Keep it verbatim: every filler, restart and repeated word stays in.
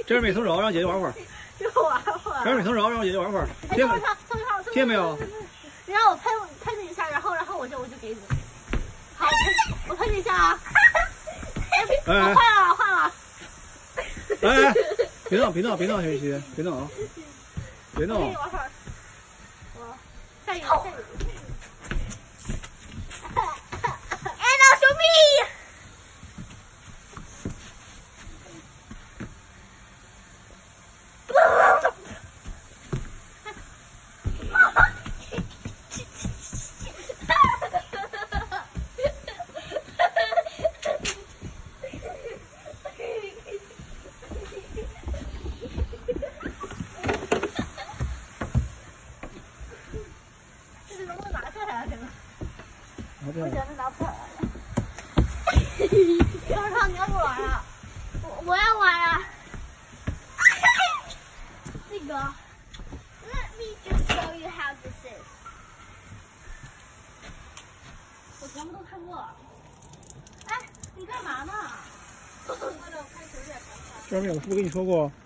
这是没蹭着，让姐姐玩会儿。 就玩会儿。 这是没蹭着，让姐姐玩会儿。听没？听没有？ 你让我喷喷你一下，然后然后我就我就给你。好，我喷你一下啊！哎，我换了换了。 哎，别闹别闹别闹，小雨欣，别闹啊！别闹。 可以玩会儿。我下雨下雨。哎，老兄弟！我觉得拿不出来了。张超，你要不玩啊？我我要玩啊。那个 ，Let me just show you how this is。我全部都看过了。哎，你干嘛呢？ 这边我是不是跟你说过？